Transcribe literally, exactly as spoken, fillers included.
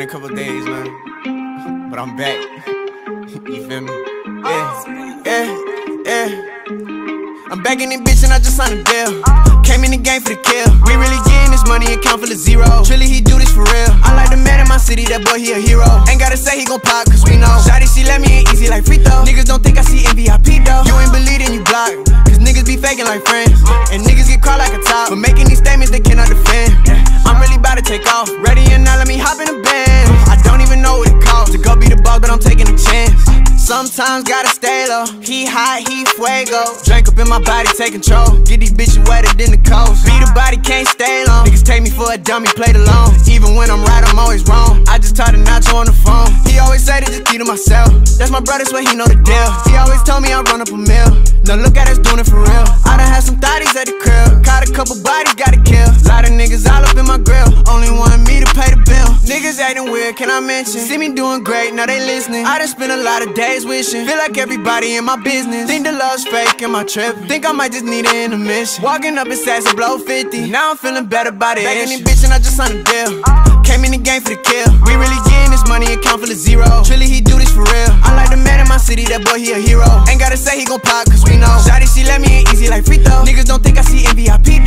couple days, man, but I'm back. You feel me? Yeah, yeah, yeah. I'm back in this bitch and I just signed a deal. Came in the game for the kill. We really getting this money, account full of zero. Truly, he do this for real. I like the man in my city, that boy, he a hero. Ain't gotta say he gon' pop, cause we know. Shawty, she let me in easy like free throw. Niggas don't think I see M V I P though. You ain't believe then you block, cause niggas be faking like friends. And niggas get caught like a top for making these statements they cannot defend. I'm really about to take off. Ready or not, let me hop in the band. I don't even know what it costs to go be the boss, but I'm taking a chance. Sometimes gotta stay low. He hot, he fuego. Drink up in my body, take control. Get these bitches wetter than the coast. Beat a body, can't stay long. Niggas take me for a dummy, played alone. Even when I'm right, I'm always wrong. I just talked to Nacho on the phone. He always say to just keep to myself. That's my brother, so he know the deal. He always told me I run up a mill. Now look at us doing it for real. I done had some thotties at the crib. Caught a couple bodies, gotta kill. Lot of niggas all up in my grill. Only wanted me to pay the bill. Niggas acting weird, can I mention? See me doing great, now they listening. I done spent a lot of days wishing. Feel like everybody in my business. Think the love's fake, am I tripping? Think I might just need an intermission. Walking up in sacks and blow fifty. Now I'm feeling better about it. Back in this bitch and I just signed a deal. Came in the game for the kill. We really getting this money, account full of zero. Truly, he do this for real. I like the man in my city, that boy, he a hero. Ain't gotta say he gon' pop, cause we know. Shawty, she let me in easy like free throw. Niggas don't think I see M V I P